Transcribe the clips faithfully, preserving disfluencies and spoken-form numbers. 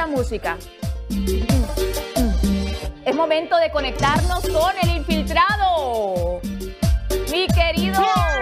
esa música. Es momento de conectarnos con el infiltrado. Mi querido...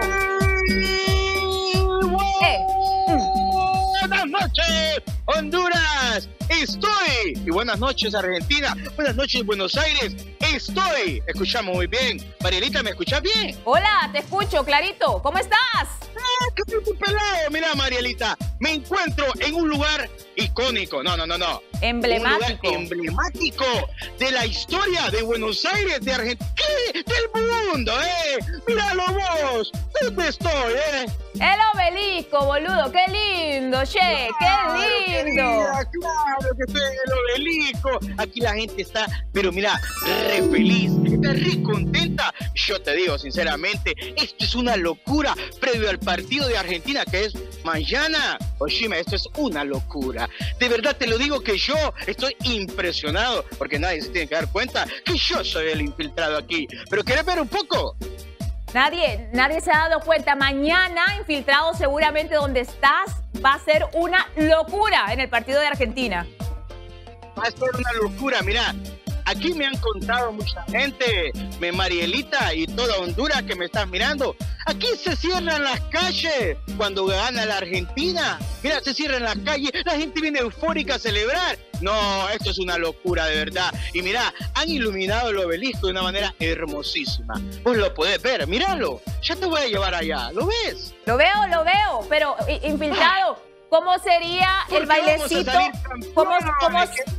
¿Qué? Buenas noches, Honduras. Estoy. Y buenas noches, Argentina. Buenas noches, Buenos Aires. Estoy. Escuchamos muy bien. Marielita, ¿me escuchas bien? Hola, te escucho, clarito. ¿Cómo estás? Ah, qué tipo pelado. Mira, Marielita, me encuentro en un lugar icónico. No, no, no, no. Emblemático. Un lugar emblemático de la historia de Buenos Aires, de Argentina, ¿qué? Del mundo, ¿eh? Míralo vos. ¿Dónde estoy, eh? El obelisco, boludo. Qué lindo, che. Claro, Qué lindo. Querida, claro que estoy en el obelisco. Aquí la gente está, pero mira, re feliz, está re contenta. Yo te digo sinceramente, esto es una locura previo al partido de Argentina que es mañana. Oshima, esto es una locura. De verdad te lo digo que yo estoy impresionado, porque nadie se tiene que dar cuenta que yo soy el infiltrado aquí. Pero ¿querés ver un poco? Nadie, nadie se ha dado cuenta. Mañana, infiltrado, seguramente donde estás, va a ser una locura en el partido de Argentina. Va a ser una locura, mira. Aquí me han contado mucha gente, me Marielita y toda Honduras que me estás mirando. Aquí se cierran las calles cuando gana la Argentina. Mira, se cierran las calles, la gente viene eufórica a celebrar. No, esto es una locura de verdad. Y mira, han iluminado el obelisco de una manera hermosísima. Vos lo podés ver, míralo. Ya te voy a llevar allá, ¿lo ves? Lo veo, lo veo, pero infiltrado, ¿cómo sería el bailecito? ¿Cómo, cómo...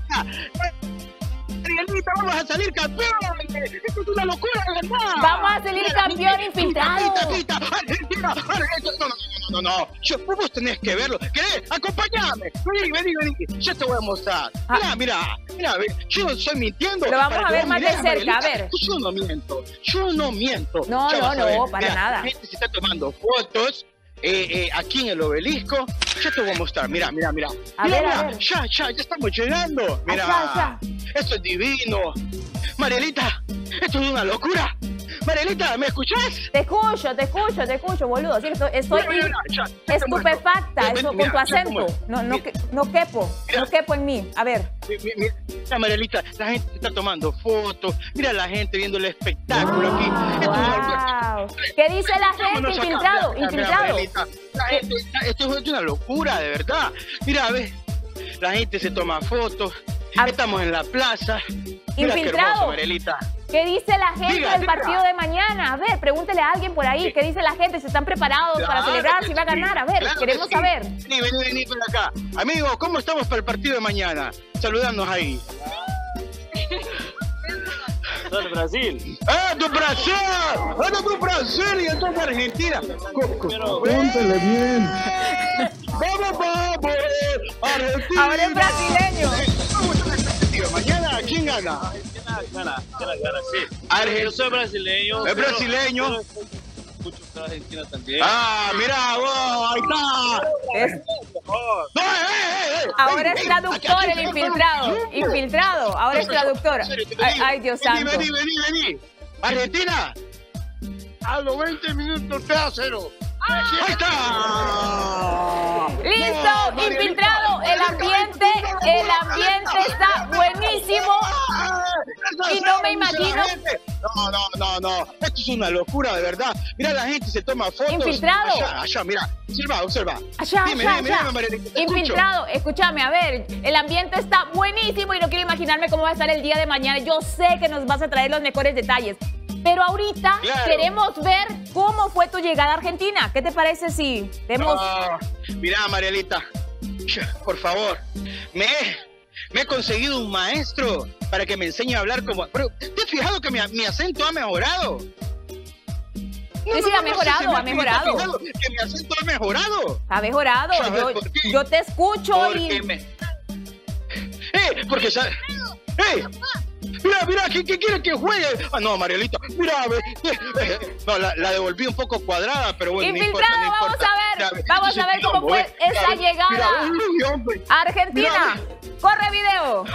Marielita, vamos a salir campeones. Esto es una locura, de verdad. Vamos a salir campeón, infiltrado. Argentina, Argentina, Argentina. No, no, no, no, no. Yo, vos tenés que verlo. ¿Querés? Acompáñame. Vení, vení, vení. Yo te voy a mostrar. Mira, mira, mira. Yo no estoy mintiendo. Lo vamos a ver más de cerca, a ver. Yo no miento. Yo no miento. No, no, no, para nada. La gente se está tomando fotos. Eh, eh, aquí en el obelisco, yo te voy a mostrar, mira, mira, mira. A mira, ver, mira, a ver. ya, ya, ya estamos llegando. Mira, Allá, allá. esto es divino. Marielita, esto es una locura. Marielita, ¿me escuchás? Te escucho, te escucho, te escucho, boludo. Sí, estoy estoy Mira, mira, ya, ya te estupefacta muestro. eso, Mira, con tu ya te acento. muestro. No, no, Mira. que- no quepo, Mira. no quepo en mí. A ver. Mi- mi- Mira, mira, Marielita, la gente está tomando fotos. Mira la gente viendo el espectáculo aquí. Esto es una locura. Wow. ¿Qué dice la gente, Vámonos acá, infiltrado? mira, mira, Infiltrado. Marielita, la gente, esto es una locura, de verdad. Mira, ves, la gente se toma fotos. A- Estamos en la plaza. Mira qué Infiltrado. hermoso, Marielita. ¿Qué dice la gente Diga, del diga. partido de mañana? A ver, pregúntele a alguien por ahí. Sí. ¿Qué dice la gente? ¿Se están preparados para Claro celebrar? que ¿Si va a sí, ganar? A ver, claro que queremos sí. saber. Vení, vení, vení por acá. Amigos, ¿cómo estamos para el partido de mañana? Saludadnos ahí. Del Brasil. ¡Ah, do Brasil! ¡Ah, do Brasil! Y entonces Argentina. Póntele bien. ¡Vamos, vamos! ¡Argentina! Ahora es brasileño. ¿Cómo está el partido? Mañana, ¿quién gana? Argentina gana, gana, gana, sí. Argen- Yo soy brasileño. ¿Es pero- brasileño? pero escucho que Argentina también. ¡Ah, mira vos! ¡Ahí está! Es- Oh, ¡No, eh, eh, eh! ahora Ven, es ven, traductor aquí, el aquí, infiltrado. aquí. Infiltrado, ahora es traductor. En serio, te lo Ay, digo. ay, Dios Vení, santo. Vení, vení, vení. Argentina. A los veinte minutos tres a cero. ¡Ahí está! Listo, No, Marielita, infiltrado. El ambiente, el ambiente está buenísimo. Y no me imagino- No, no, no, no. Esto es una locura, de verdad. Mira, la gente se toma fotos. Infiltrado. Allá, allá, mira. Observa, observa. Allá, Dime, allá, dime, allá. dime, Marielita, te escucho. Infiltrado, escúchame, a ver, el ambiente está buenísimo y no quiero imaginarme cómo va a estar el día de mañana. Yo sé que nos vas a traer los mejores detalles, pero ahorita Claro. queremos ver cómo fue tu llegada a Argentina. ¿Qué te parece si vemos? Ah, mira, Marielita, por favor, me, me he conseguido un maestro para que me enseñe a hablar como... Pero, ¿te has fijado que mi, mi acento ha mejorado? No, Sí, sí, no, ha no, no, mejorado, se me- ha ¿te has mejorado. fijado que mi acento ha mejorado? Ha mejorado. ¿Sabes Yo, por qué? yo te escucho Porque y me... ¡Eh! Porque... sa- ¡Eh! Mira, mira, ¿qué, qué quiere que juegue? Ah, no, Marielita, mira, ve, eh, eh, no, la, la devolví un poco cuadrada, pero bueno, Infiltrado, no importa, no vamos importa. a ver, Mira, ve, vamos ese a ver cómo quilombo, fue ve. esa Mira, ve, llegada. mira, uy, hombre. Argentina, Mira, corre video.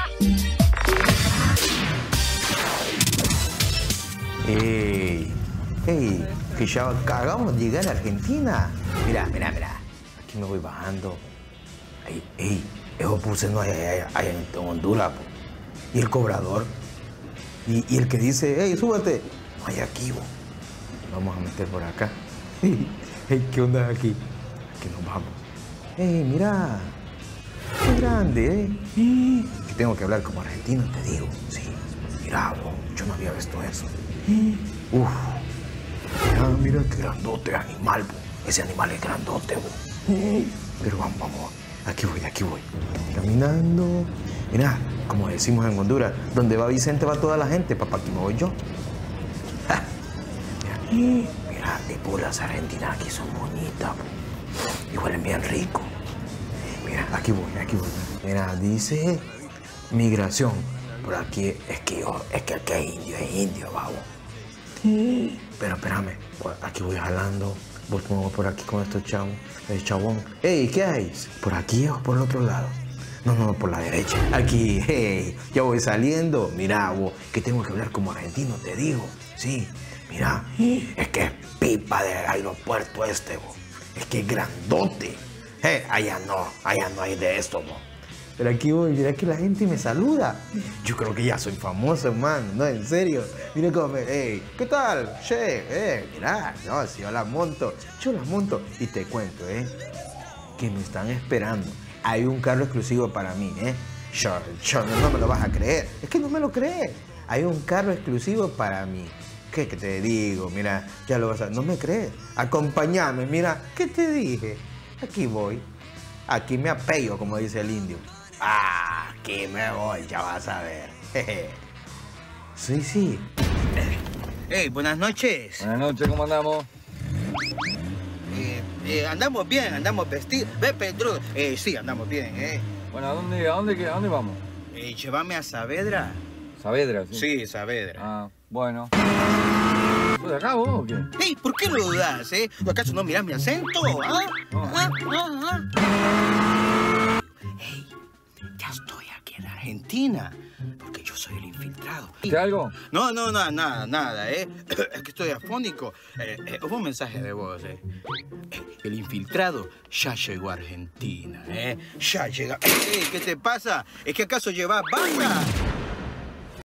¡Ey! ¡Ey! Que ya acabamos de llegar a Argentina. Mirá, mirá, mirá. Aquí me voy bajando. Ahí, ¡ey! Esos buses no hay, hay, hay en Honduras, po. Y el cobrador. Y, y el que dice, hey, súbete. No hay aquí, bo. Vamos a meter por acá. Hey, ¿qué onda aquí? Aquí nos vamos. Hey, mira. Qué grande, ¿eh? Que tengo que hablar como argentino, te digo. Sí. Mira, bo, yo no había visto eso. Uf. Mira, mira qué grandote animal, bo. Ese animal es grandote, bo. Pero vamos, vamos. Aquí voy, aquí voy. Caminando. Mira, como decimos en Honduras, donde va Vicente va toda la gente, papá, aquí me voy yo. Ja. Mira, mira, de las argentinas aquí son bonitas, bo. Y huelen bien rico. Mira, aquí voy, aquí voy. Mira, dice migración. Por aquí es que yo, es que aquí es indio, es indio, babo. Pero espérame, aquí voy jalando. Voy por aquí con estos chavos, el chabón. Ey, ¿qué hay? ¿Por aquí o por el otro lado? No, no, por la derecha. Aquí, hey, ya voy saliendo. Mira, vos, que tengo que hablar como argentino, te digo. Sí, mira, es que es pipa de aeropuerto este, vos. Es que es grandote. Hey, allá no, allá no hay de esto, vos. Pero aquí voy, mira que la gente me saluda. Yo creo que ya soy famoso, man. No, en serio. Mira cómo me... Hey, ¿qué tal? Che, eh, mira. No, si yo la monto. Yo la monto. Y te cuento, eh, que me están esperando. Hay un carro exclusivo para mí, eh. Yo, yo no, no me lo vas a creer. Es que no me lo crees. Hay un carro exclusivo para mí. ¿Qué que te digo? Mira, ya lo vas a... No me crees. Acompáñame, mira. ¿Qué te dije? Aquí voy. Aquí me apello, como dice el indio. Ah, aquí me voy, ya vas a ver. Sí, sí. Hey, buenas noches. Buenas noches, ¿cómo andamos? Eh, eh, andamos bien, andamos vestidos. Ve, Pedro. Eh, sí, andamos bien, ¿eh? Bueno, ¿a dónde, a dónde, a dónde vamos? Eh, llévame a Saavedra. Saavedra, sí. Sí, Saavedra. Ah, bueno. ¿Sos de acá vos o qué? Hey, ¿por qué lo dudas, eh? ¿Acaso no mirás mi acento? ¿Ah? No. ¿Ah? ¿Ah? ¿Ah? Hey, ya estoy aquí en Argentina. Porque yo soy el infiltrado. ¿Viste algo? No, no, no, nada, nada, ¿eh? Es que estoy afónico. Eh, eh, hubo un mensaje de voz, ¿eh? El infiltrado ya llegó a Argentina, ¿eh? Ya llega. Eh, ¿Qué te pasa? ¿Es que acaso llevas vaca?